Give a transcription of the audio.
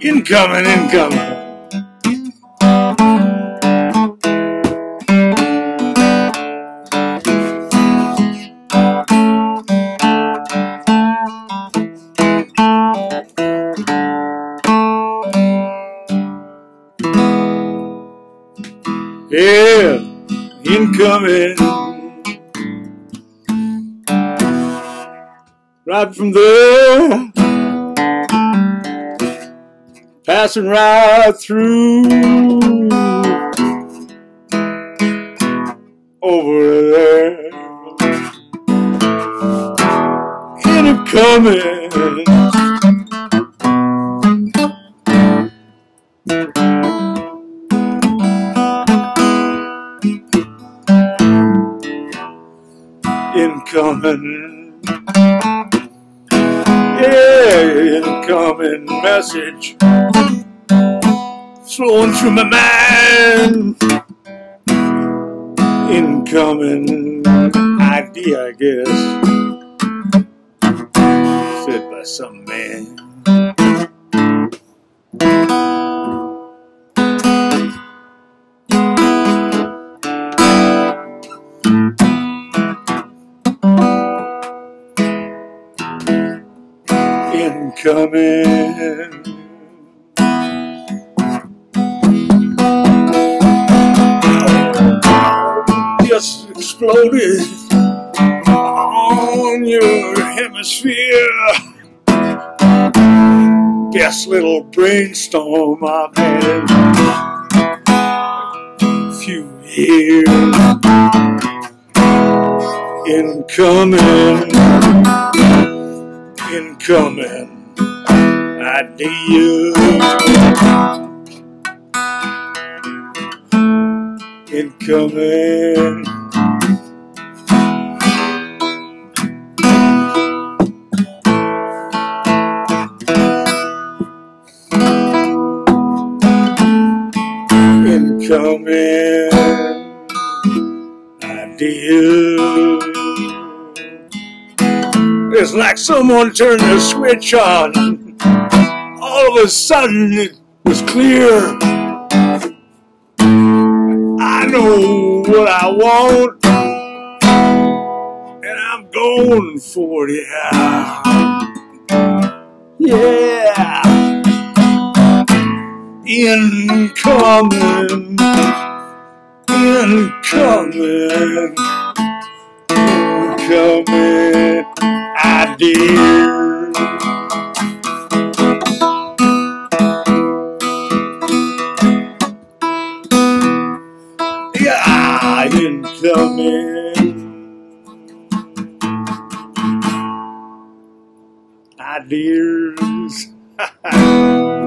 Incoming, incoming. Yeah, incoming. Right from there, passing right through, over there, incoming. Incoming, yeah, incoming message flowing through my mind. Incoming idea, I guess, said by some man. Incoming. Just exploded on your hemisphere. Best little brainstorm I've had in a few years. Incoming, incoming idea. Incoming. Incoming idea. It's like someone turned the switch on. All of a sudden it was clear. I know what I want, and I'm going for it. Yeah. Incoming, incoming, incoming idea. Yeah, incoming ideas.